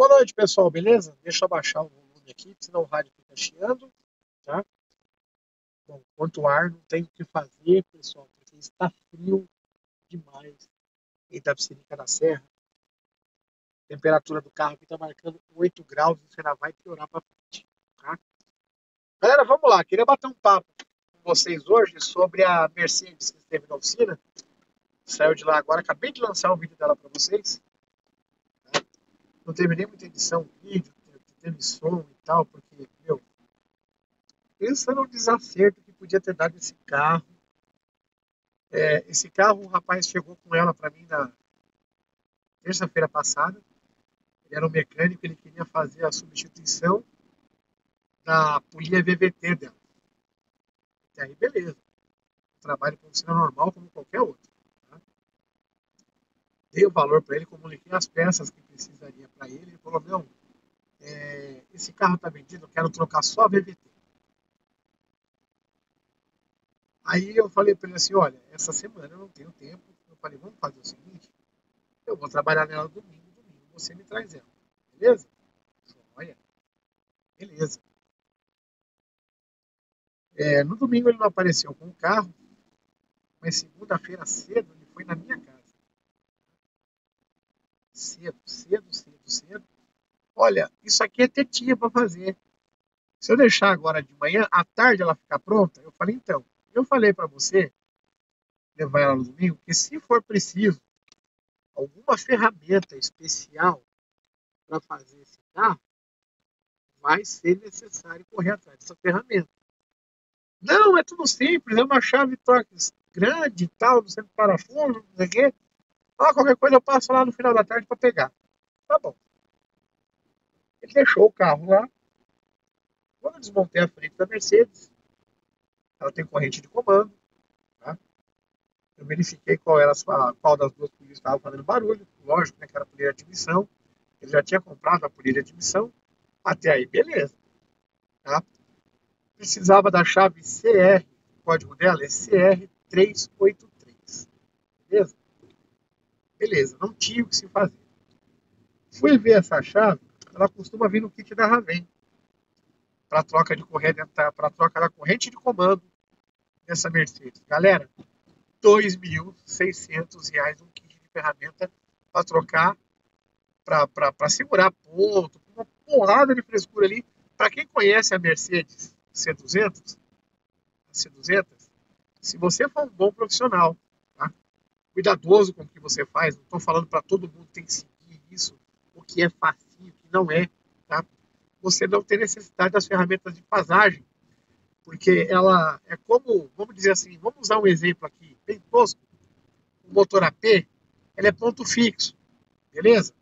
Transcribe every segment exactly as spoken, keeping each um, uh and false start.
Boa noite, pessoal, beleza? Deixa eu abaixar o volume aqui, senão o rádio fica chiando, tá? Bom, quanto ar, não tem o que fazer, pessoal, porque está frio demais em Itapecerica da Serra. A temperatura do carro aqui está marcando oito graus, isso ainda vai piorar para frente, tá? Galera, vamos lá, queria bater um papo com vocês hoje sobre a Mercedes que esteve na oficina. Saiu de lá agora, acabei de lançar o vídeo dela para vocês. Tá? Não teve nem muita edição, vídeo, teve som e tal, porque, meu, pensa no desacerto que podia ter dado esse carro. É, esse carro, o rapaz chegou com ela para mim na terça-feira passada. Ele era um mecânico, ele queria fazer a substituição da polia V V T dela. E aí, beleza. O trabalho funciona normal como qualquer outro. Tá? Dei o valor para ele, comuniquei as peças que precisaria para ele. Ele falou, não, é, esse carro está vendido, eu quero trocar só a V V T. Aí eu falei para ele assim, olha, essa semana eu não tenho tempo. Eu falei, vamos fazer o seguinte, eu vou trabalhar nela domingo, domingo você me traz ela. Beleza? Olha, beleza. É, no domingo ele não apareceu com o carro, mas segunda-feira cedo ele foi na minha casa. Cedo, cedo, cedo, cedo. Olha, isso aqui é tetinha para fazer. Se eu deixar agora de manhã, à tarde ela ficar pronta, eu falei, então, eu falei para você levar ela no domingo, que se for preciso alguma ferramenta especial para fazer esse carro, vai ser necessário correr atrás dessa ferramenta. Não, é tudo simples, é uma chave torques grande e tal, não sei parafuso, não sei o quê. Ah, qualquer coisa eu passo lá no final da tarde para pegar. Tá bom. Ele deixou o carro lá. Quando eu desmontei a frente da Mercedes, ela tem corrente de comando, tá? Eu verifiquei qual era a, qual das duas polícias estava fazendo barulho. Lógico, né, que era a polícia de admissão. Ele já tinha comprado a polícia de admissão. Até aí, beleza. Tá? Precisava da chave C R, o código dela é C R trezentos e oitenta e três. Beleza? Beleza, não tinha o que se fazer. Fui ver essa chave, ela costuma vir no kit da Raven, para troca de corrente, para troca da corrente de comando dessa Mercedes. Galera, dois mil e seiscentos reais um kit de ferramenta para trocar, para segurar ponto, uma porrada de frescura ali. Para quem conhece a Mercedes C duzentos, a C duzentos, se você for um bom profissional, tá? Cuidadoso com o que você faz, não estou falando para todo mundo que tem que seguir isso, o que é facinho, o que não é, tá? Você não tem necessidade das ferramentas de passagem, porque ela é como, vamos dizer assim, vamos usar um exemplo aqui, bem tosco, o motor A P, ele é ponto fixo, beleza?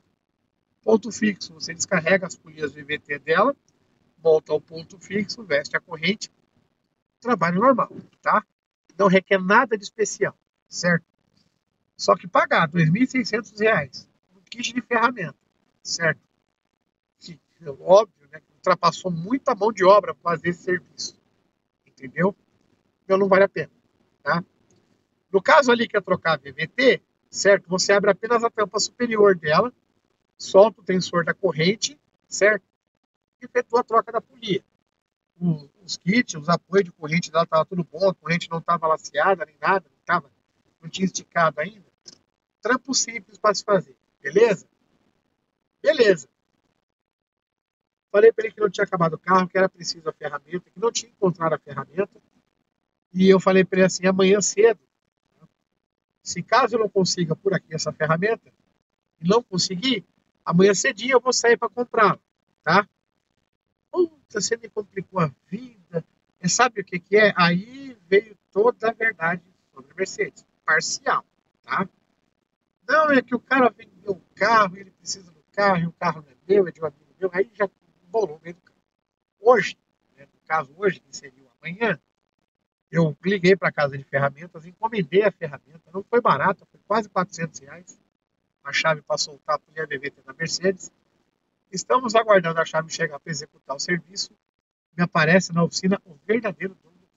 Ponto fixo, você descarrega as polias V V T dela, volta ao ponto fixo, veste a corrente, trabalho normal, tá? Não requer nada de especial, certo? Só que pagar dois mil e seiscentos reais um kit de ferramenta, certo? Que, óbvio, né, que ultrapassou muita mão de obra para fazer esse serviço, entendeu? Então não vale a pena, tá? No caso ali que é trocar a V V T, certo? Você abre apenas a tampa superior dela, solta o tensor da corrente, certo? E efetua a troca da polia. Os kits, os apoios de corrente dela estavam tudo bom, a corrente não estava laceada nem nada, não, tava, não tinha esticado ainda. Trampo simples para se fazer, beleza? Beleza. Falei para ele que não tinha acabado o carro, que era preciso a ferramenta, que não tinha encontrado a ferramenta. E eu falei para ele assim, amanhã cedo, se caso eu não consiga por aqui essa ferramenta, e não conseguir, amanhã cedinho eu vou sair para comprar, tá? Puta, você me complicou a vida. E sabe o que que é? Aí veio toda a verdade sobre a Mercedes, parcial, tá? Não, é que o cara vendeu o carro, ele precisa do carro, e o carro não é meu, é de um amigo meu, aí já embolou o meio do carro. Hoje, né, no caso hoje, que seria o amanhã, eu liguei para a casa de ferramentas, encomendei a ferramenta, não foi barata, foi quase quatrocentos reais, a chave para soltar a polícia V V T da Mercedes. Estamos aguardando a chave chegar para executar o serviço. Me aparece na oficina o verdadeiro dono do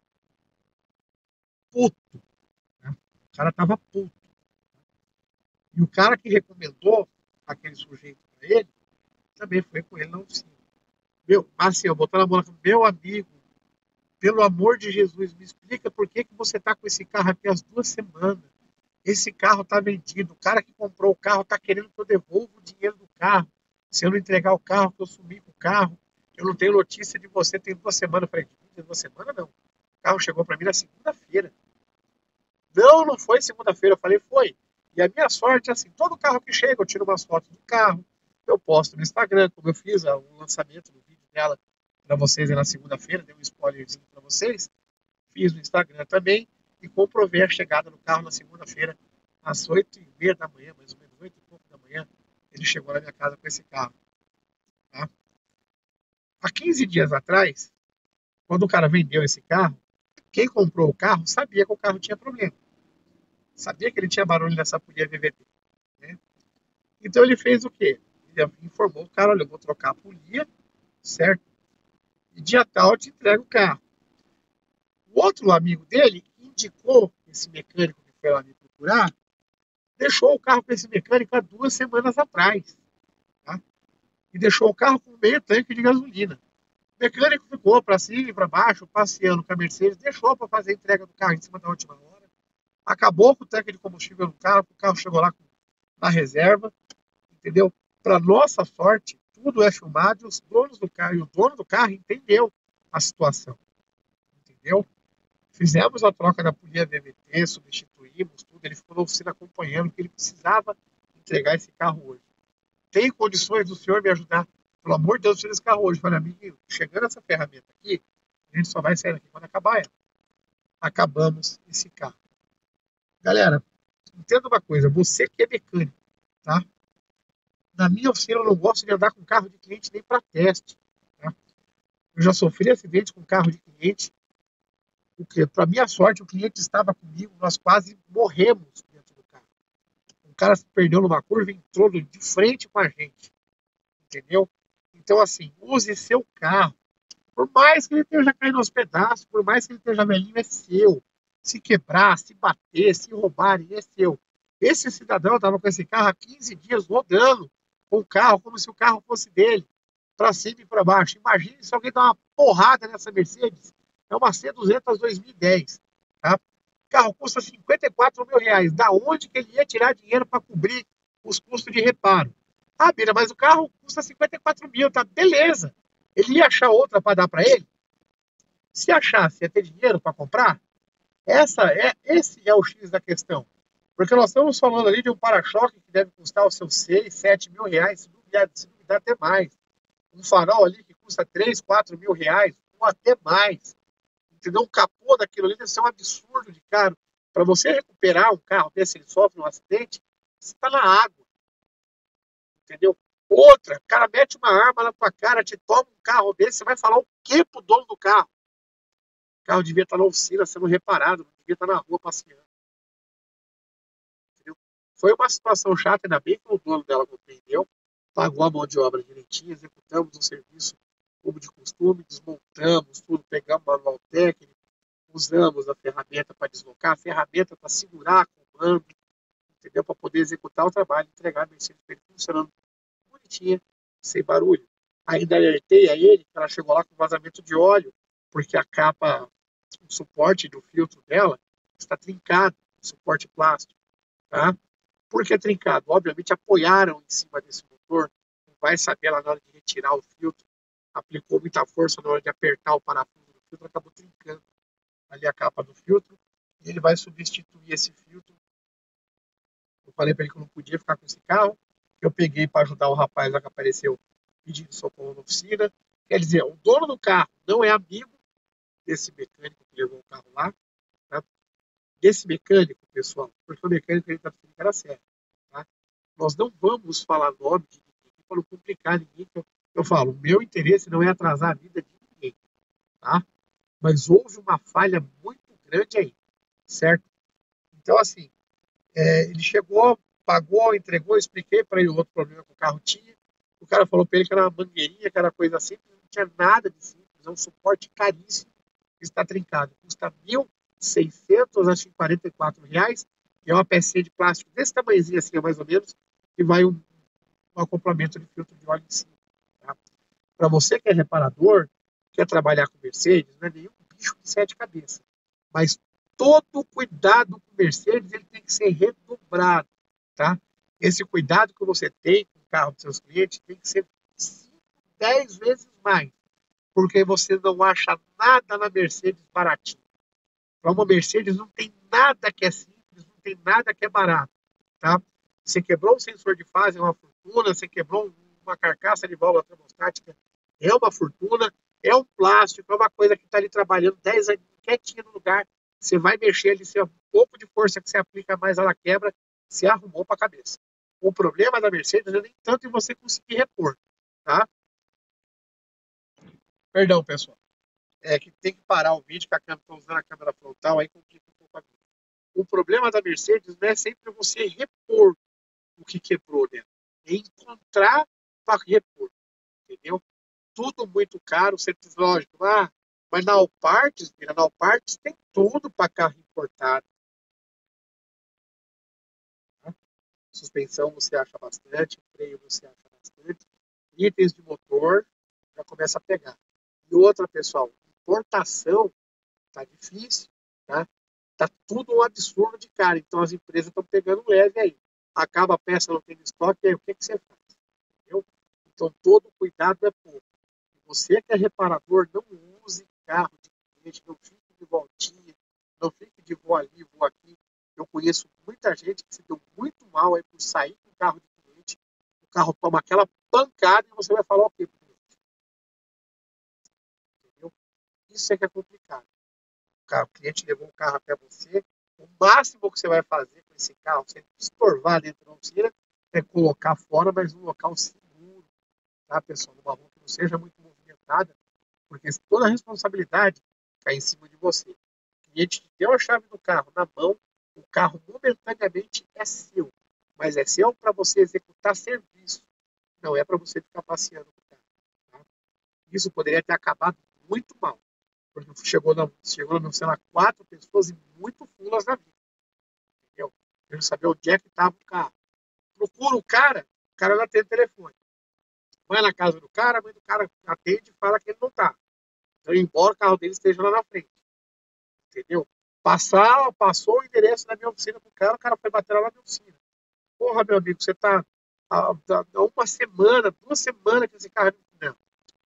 puto. Né? O cara tava puto. E o cara que recomendou aquele sujeito para ele, também foi com ele na oficina. Meu, assim, eu botando a bola, meu amigo, pelo amor de Jesus, me explica por que, que você está com esse carro aqui há duas semanas. Esse carro está vendido. O cara que comprou o carro está querendo que eu devolva o dinheiro do carro. Se eu não entregar o carro, que eu sumi com o carro, eu não tenho notícia de você, tem duas semanas. Eu falei, tem duas semanas não. O carro chegou para mim na segunda-feira. Não, não foi segunda-feira. Eu falei, foi. E a minha sorte é assim, todo carro que chega, eu tiro umas fotos do carro, eu posto no Instagram, como eu fiz o lançamento do vídeo dela para vocês aí na segunda-feira, dei um spoilerzinho para vocês, fiz no Instagram também e comprovei a chegada do carro na segunda-feira, às oito e meia da manhã, mais ou menos oito e pouco da manhã, ele chegou na minha casa com esse carro. Tá? Há quinze dias atrás, quando o cara vendeu esse carro, quem comprou o carro sabia que o carro tinha problema. Sabia que ele tinha barulho nessa polia V V T. Né? Então ele fez o quê? Ele informou o cara, olha, eu vou trocar a polia, certo? E dia tal eu te entrego o carro. O outro amigo dele indicou esse mecânico que foi lá me procurar, deixou o carro com esse mecânico há duas semanas atrás. Tá? E deixou o carro com meio tanque de gasolina. O mecânico ficou para cima e para baixo, passeando com a Mercedes, deixou para fazer a entrega do carro em cima da última hora. Acabou com o tanque de combustível no carro, o carro chegou lá na reserva, entendeu? Para nossa sorte, tudo é filmado e os donos do carro e o dono do carro entendeu a situação, entendeu? Fizemos a troca da polia V V T, substituímos tudo, ele ficou na oficina acompanhando, porque ele precisava entregar esse carro hoje. Tem condições do senhor me ajudar? Pelo amor de Deus, tira esse carro hoje. Falei, amigo, chegando essa ferramenta aqui, a gente só vai sair daqui quando acabar ela. Acabamos esse carro. Galera, entenda uma coisa, você que é mecânico, tá? Na minha oficina eu não gosto de andar com carro de cliente nem para teste. Tá? Eu já sofri acidente com carro de cliente, porque, para minha sorte, o cliente estava comigo, nós quase morremos dentro do carro. O cara se perdeu numa curva e entrou de frente com a gente. Entendeu? Então, assim, use seu carro. Por mais que ele esteja caindo aos pedaços, por mais que ele esteja velhinho, é seu. Se quebrar, se bater, se roubarem, é seu. Esse cidadão estava com esse carro há quinze dias rodando com o carro, como se o carro fosse dele, para cima e para baixo. Imagine se alguém dá uma porrada nessa Mercedes. É uma C duzentos dois mil e dez. Tá? O carro custa cinquenta e quatro mil reais. Da onde que ele ia tirar dinheiro para cobrir os custos de reparo? Ah, Bira, mas o carro custa cinquenta e quatro mil, tá? Beleza. Ele ia achar outra para dar para ele? Se achasse, ia ter dinheiro para comprar? Essa é, esse é o X da questão. Porque nós estamos falando ali de um para-choque que deve custar os seus seis, sete mil reais, se duvidar, se duvidar até mais. Um farol ali que custa três, quatro mil reais, ou até mais. Entendeu? Um capô daquilo ali deve ser um absurdo de caro. Para você recuperar um carro desse, ele sofre um acidente, você está na água. Entendeu? Outra, o cara mete uma arma na tua cara, te toma um carro desse, você vai falar o quê pro dono do carro? O carro devia estar na oficina sendo reparado, não devia estar na rua passeando. Entendeu? Foi uma situação chata, ainda bem que o dono dela compreendeu, pagou a mão de obra direitinho, executamos o serviço como de costume, desmontamos tudo, pegamos o manual técnico, usamos a ferramenta para deslocar, a ferramenta para segurar comando, entendeu? Para poder executar o trabalho, entregar a Mercedes para ele funcionando bonitinha, sem barulho. Ainda alertei a ele que ela chegou lá com vazamento de óleo, porque a capa, o suporte do filtro dela está trincado, suporte plástico, tá? Por que trincado? Obviamente apoiaram em cima desse motor, não vai saber lá na hora de retirar o filtro, aplicou muita força na hora de apertar o parafuso do filtro, acabou trincando ali a capa do filtro, e ele vai substituir esse filtro. Eu falei para ele que eu não podia ficar com esse carro, eu peguei para ajudar o rapaz lá que apareceu pedindo socorro na oficina. Quer dizer, o dono do carro não é amigo desse mecânico que levou o carro lá, tá? Desse mecânico, pessoal, porque o mecânico ele está dizendo que era sério, tá? Nós não vamos falar nome de ninguém para não complicar ninguém. Eu, eu falo, o meu interesse não é atrasar a vida de ninguém, tá? Mas houve uma falha muito grande aí, certo? Então, assim, é, ele chegou, pagou, entregou, expliquei para ele o outro problema que o carro tinha. O cara falou para ele que era uma mangueirinha, que era coisa simples, não tinha nada de simples, é um suporte caríssimo que está trincado. Custa mil seiscentos e quarenta e quatro reais que é uma pecinha de plástico desse tamanhozinho assim, mais ou menos, e vai um, um acoplamento de filtro de óleo em cima. Tá? Para você que é reparador, quer trabalhar com Mercedes, não é nenhum bicho de sete cabeças. Mas todo cuidado com Mercedes ele tem que ser redobrado. Tá? Esse cuidado que você tem com o carro dos seus clientes tem que ser cinco, dez vezes mais. Porque você não acha nada na Mercedes baratinho. Para uma Mercedes não tem nada que é simples, não tem nada que é barato. Tá? Você quebrou um sensor de fase, é uma fortuna. Você quebrou uma carcaça de válvula termostática, é uma fortuna. É um plástico, é uma coisa que está ali trabalhando dez anos quietinha no lugar. Você vai mexer ali, se é um pouco de força que você aplica mais, ela quebra, se arrumou para a cabeça. O problema da Mercedes é nem tanto em você conseguir repor. Tá? Perdão, pessoal. É que tem que parar o vídeo, que a câmera está usando a câmera frontal, aí complica um pouco a vida. O problema da Mercedes não é sempre você repor o que quebrou dentro, é encontrar para repor, entendeu? Tudo muito caro, você diz, lógico, ah, mas na Alpartes, na Alpartes tem tudo para carro importado. Tá? Suspensão você acha bastante, freio você acha bastante, itens de motor já começa a pegar. E outra, pessoal, importação tá difícil, tá? Tá tudo um absurdo de cara, então as empresas estão pegando leve aí. Acaba a peça, não tem estoque, aí o que, que você faz? Entendeu? Então todo cuidado é pouco. Você que é reparador, não use carro de cliente, não fique de voltinha, não fique de vou ali, vou aqui. Eu conheço muita gente que se deu muito mal aí por sair com o carro de cliente, o carro toma aquela pancada e você vai falar o quê pro cliente? Entendeu? Isso é que é complicado. O cliente levou o carro até você, o máximo que você vai fazer com esse carro, sem estorvar dentro da oficina, é colocar fora, mas num local seguro, tá, pessoal? Numa rua que não seja muito movimentada, porque toda a responsabilidade cai em cima de você. O cliente te deu a chave do carro na mão, o carro momentaneamente é seu, mas é seu para você executar serviço, não é para você ficar passeando com o carro. Tá? Isso poderia ter acabado muito mal, porque chegou, na, chegou no, sei lá, quatro pessoas e muito fulas na vida. Entendeu? Eu não sabia onde é que estava o carro. Procura o cara, o cara não atende o telefone. Vai na casa do cara, a mãe do cara atende e fala que ele não está. Então, embora o carro dele esteja lá na frente. Entendeu? Passar, passou o endereço da minha oficina pro cara, o cara foi bater lá na minha oficina. Porra, meu amigo, você tá há, há uma semana, duas semanas que esse carro não. O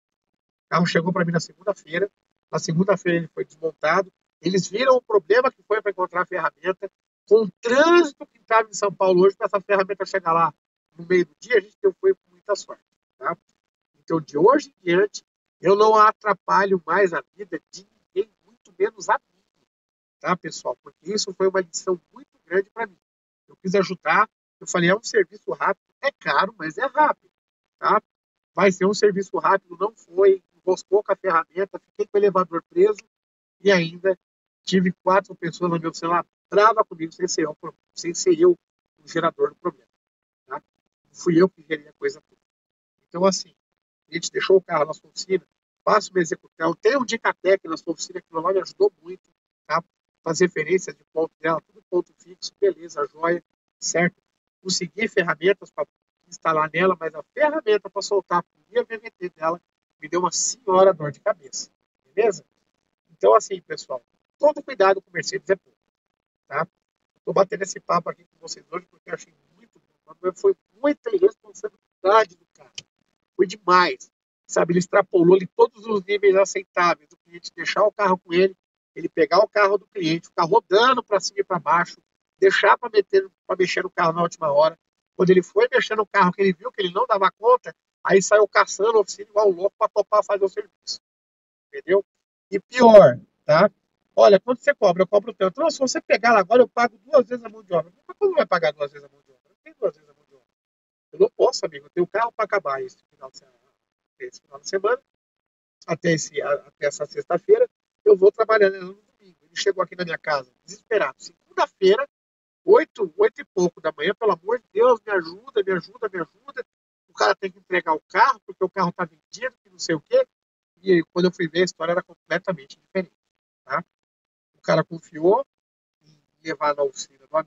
carro chegou para mim na segunda-feira. Na segunda-feira ele foi desmontado. Eles viram o problema que foi para encontrar a ferramenta. Com o trânsito que estava em São Paulo hoje, para essa ferramenta chegar lá no meio do dia, a gente foi com muita sorte. Tá? Então, de hoje em diante, eu não atrapalho mais a vida de ninguém, muito menos a mim. Tá, pessoal? Porque isso foi uma lição muito grande para mim. Eu quis ajudar. Eu falei, é um serviço rápido. É caro, mas é rápido. Tá? Vai ser um serviço rápido, não foi, enroscou com a ferramenta, fiquei com o elevador preso e ainda tive quatro pessoas no meu celular brava comigo sem ser eu, sem ser eu o gerador do problema. Tá? Fui eu que gerei a coisa toda. Então, assim, a gente deixou o carro na sua oficina, faço uma execução, tem um Dicatec na sua oficina que lá me ajudou muito, tá? As referências de ponto dela, tudo ponto fixo, beleza, joia, certo? Consegui ferramentas para instalar nela, mas a ferramenta para soltar a polia V V T dela me deu uma senhora dor de cabeça, beleza? Então, assim, pessoal, todo cuidado com o Mercedes é pouco, tá? Estou batendo esse papo aqui com vocês hoje porque eu achei muito bom, mas foi muita irresponsabilidade do cara, foi demais, sabe? Ele extrapolou ali todos os níveis aceitáveis do cliente deixar o carro com ele, ele pegar o carro do cliente, ficar rodando para cima e para baixo, deixar para mexer no carro na última hora. Quando ele foi mexer no carro, que ele viu que ele não dava conta, aí saiu caçando a oficina igual louco para topar fazer o serviço. Entendeu? E pior, tá? Olha, quando você cobra, eu cobro tanto. Não, se você pegar lá agora, eu pago duas vezes a mão de obra. Mas como vai pagar duas vezes a mão de obra? Não tem duas vezes a mão de obra. Eu não posso, amigo. Eu tenho carro para acabar esse final de semana. Esse final de semana até, esse, até essa sexta-feira, eu vou trabalhando no domingo. Ele chegou aqui na minha casa, desesperado. Segunda-feira, oito, oito e pouco da manhã, pelo amor de Deus, me ajuda, me ajuda, me ajuda. O cara tem que entregar o carro, porque o carro está vendido, que não sei o quê. E quando eu fui ver, a história era completamente diferente. Tá? O cara confiou em levar na oficina do amigo,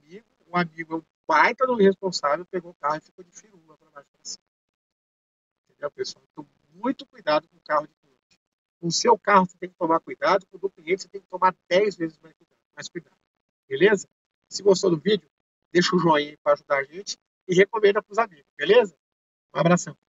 um amigo, um baita do responsável, pegou o carro e ficou de firula para baixo para cima. Entendeu, pessoal? Então, muito cuidado com o carro de cliente. Com o seu carro você tem que tomar cuidado, com o do cliente você tem que tomar dez vezes mais cuidado. Mais cuidado. Beleza? Se gostou do vídeo, deixa o joinha aí para ajudar a gente e recomenda para os amigos, beleza? Um abração.